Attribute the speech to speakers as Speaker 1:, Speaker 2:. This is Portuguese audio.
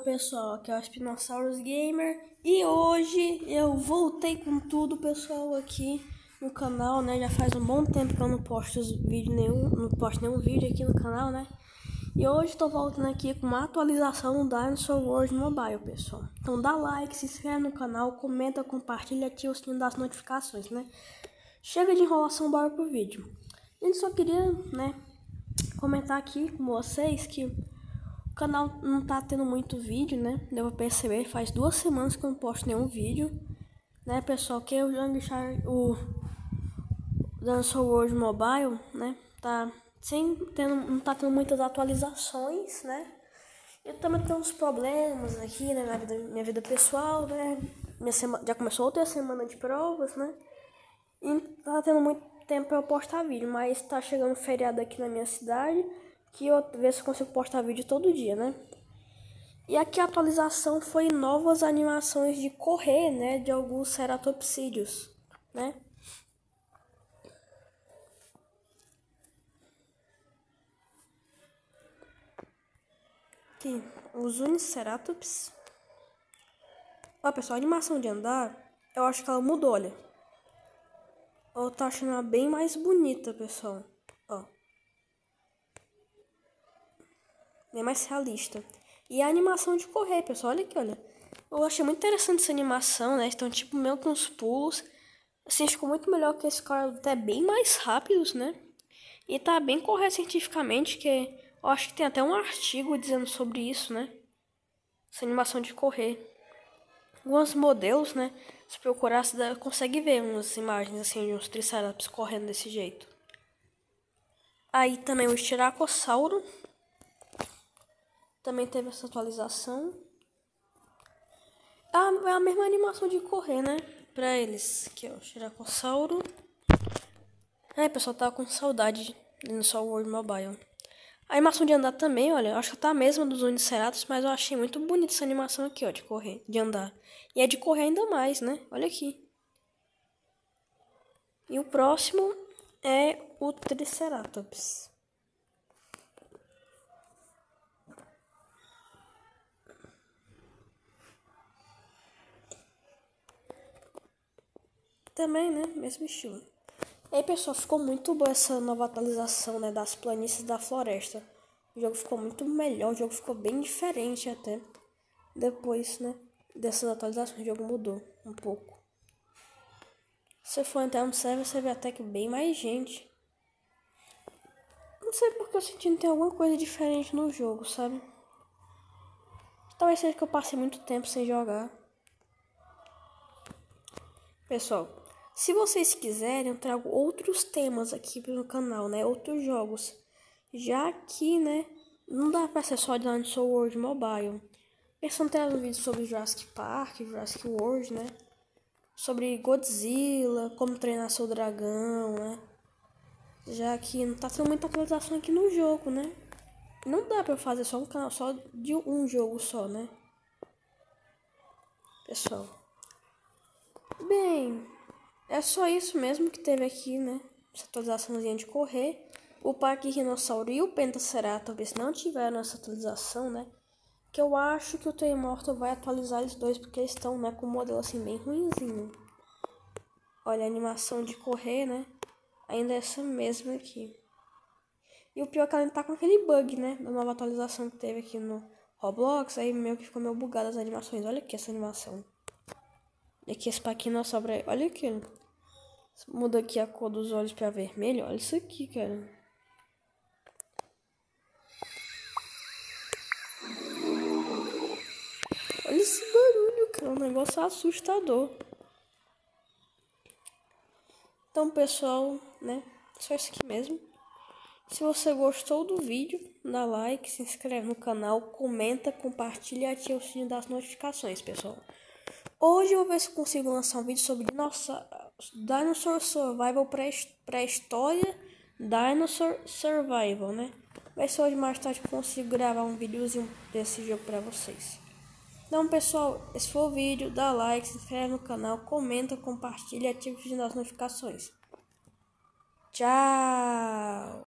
Speaker 1: pessoal, aqui é o Spinosaurus Gamer e hoje eu voltei com tudo, pessoal, aqui no canal, né? Já faz um bom tempo que eu não posto nenhum vídeo aqui no canal, né? E hoje tô voltando aqui com uma atualização do Dinosaur World Mobile, pessoal. Então dá like, se inscreve no canal, comenta, compartilha e ativa o sininho das notificações, né? Chega de enrolação, bora pro vídeo. A gente só queria, né, comentar aqui com vocês que o canal não tá tendo muito vídeo, né? Deu pra perceber, faz 2 semanas que eu não posto nenhum vídeo, né, pessoal? Que eu já deixar o Dinosaur World Mobile, né? Não tá tendo muitas atualizações, né? Eu também tenho uns problemas aqui, né, na minha vida pessoal, né? Já começou outra semana de provas, né? E não tá tendo muito tempo pra eu postar vídeo, mas tá chegando um feriado aqui na minha cidade, que eu ver se eu consigo postar vídeo todo dia, né? E aqui a atualização foi novas animações de correr, né, de alguns ceratopsídeos, né? Aqui, os Uniceratops. Ó, pessoal, a animação de andar, eu acho que ela mudou, olha. Eu tô achando ela bem mais bonita, pessoal. Ó. Bem mais realista. E a animação de correr, pessoal, olha aqui, olha. Eu achei muito interessante essa animação, né? Estão tipo meio com uns pulos. Assim, ficou muito melhor que esse cara, até bem mais rápidos, né? E tá bem correto cientificamente, que eu acho que tem até um artigo dizendo sobre isso, né? Essa animação de correr. Alguns modelos, né? Se procurar, você consegue ver umas imagens assim de uns triceratops correndo desse jeito. Aí também o Styracosauro. Também teve essa atualização. É a mesma animação de correr, né? Pra eles. Aqui, ó, o Styracosauro. Aí, pessoal, tava com saudade do Dinosaur World Mobile. A animação de andar também, olha, acho que tá a mesma dos Uniceratops, mas eu achei muito bonita essa animação aqui, ó, de correr, de andar. E é de correr ainda mais, né? Olha aqui. E o próximo é o Triceratops. Também, né? Mesmo estilo. E aí, pessoal, ficou muito boa essa nova atualização, né, das planícies da floresta. O jogo ficou muito melhor, o jogo ficou bem diferente até. Depois, né, dessas atualizações, o jogo mudou um pouco. Se você for entrar no server, você vê até que bem mais gente. Não sei porque eu senti que tem alguma coisa diferente no jogo, sabe? Talvez seja que eu passei muito tempo sem jogar. Pessoal, se vocês quiserem, eu trago outros temas aqui no canal, né? Outros jogos. Já que, né, não dá pra ser só Dinosaur World Mobile. Pensando em trazer um vídeo sobre Jurassic Park, Jurassic World, né? Sobre Godzilla, como treinar seu dragão, né? Já que não tá tendo muita atualização aqui no jogo, né? Não dá pra fazer só um canal só de um jogo só, né? Pessoal. Bem, é só isso mesmo que teve aqui, né? Essa atualizaçãozinha de correr. O Parque Rinossauro e o Pentaceratops não tiveram essa atualização, né? Que eu acho que o T-Immortal vai atualizar eles dois, porque eles estão, né, com um modelo assim bem ruinzinho. Olha, a animação de correr, né? Ainda é essa mesma aqui. E o pior é que ela tá com aquele bug, né? Da nova atualização que teve aqui no Roblox. Aí meio que ficou meio bugado as animações. Olha aqui essa animação. E aqui esse Paquinossauro. Olha aqui. Muda aqui a cor dos olhos pra vermelho. Olha isso aqui, cara. Olha esse barulho, cara. Um negócio assustador. Então, pessoal, né? Só isso aqui mesmo. Se você gostou do vídeo, dá like, se inscreve no canal, comenta, compartilha e ativa o sininho das notificações, pessoal. Hoje eu vou ver se eu consigo lançar um vídeo sobre Dinosaur Survival pré-história, Dinosaur Survival, né? Vai ser hoje mais tarde que eu consigo gravar um videozinho desse jogo pra vocês. Então, pessoal, esse foi o vídeo, dá like, se inscreve no canal, comenta, compartilha e ativa o sininho das notificações. Tchau!